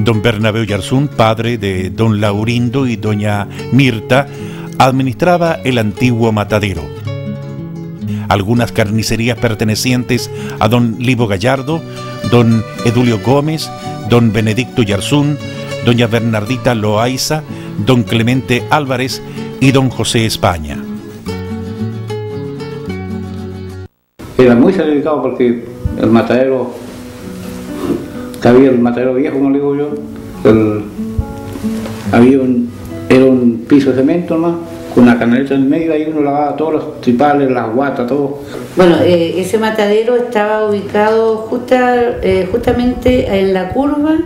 Don Bernabé Oyarzún, padre de don Laurindo y doña Mirta, administraba el antiguo matadero. Algunas carnicerías pertenecientes a don Libo Gallardo, don Edulio Gómez, don Benedicto Oyarzún, doña Bernardita Loaiza, don Clemente Álvarez y don José España. Era muy sacrificado porque el matadero, que había el matadero viejo, como le digo yo, era un piso de cemento nomás, con una canaleta en el medio, ahí uno lavaba todos los tripales, las guatas, todo. Bueno, ese matadero estaba ubicado justamente en la curva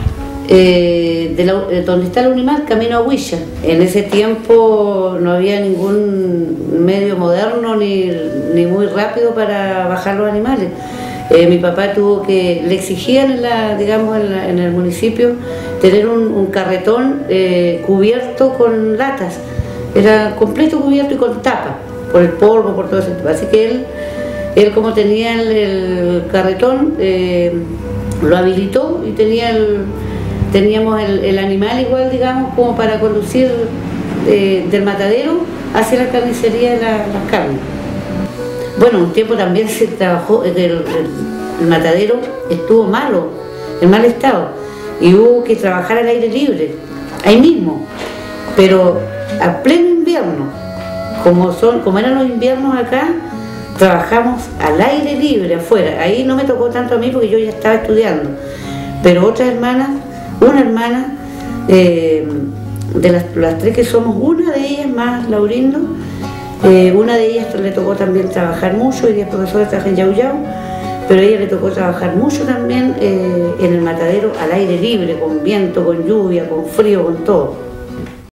donde está el Unimar, camino a Huilla. En ese tiempo no había ningún medio moderno ni muy rápido para bajar los animales. Mi papá le exigían en el municipio tener un carretón cubierto con latas. Era completo cubierto y con tapa, por el polvo, por todo eso. Así que él como tenía el carretón, lo habilitó y teníamos el animal igual, digamos, como para conducir del matadero hacia la carnicería de las carnes. Bueno, un tiempo también se trabajó, el matadero estuvo malo, en mal estado, y hubo que trabajar al aire libre, ahí mismo, pero a pleno invierno, como eran los inviernos acá, trabajamos al aire libre, afuera. Ahí no me tocó tanto a mí porque yo ya estaba estudiando, pero otras hermanas, una hermana, de las tres que somos, una de ellas más Laurindo, una de ellas le tocó también trabajar mucho, ella es profesora, trabaja en Yauyao, pero a ella le tocó trabajar mucho también en el matadero al aire libre, con viento, con lluvia, con frío, con todo.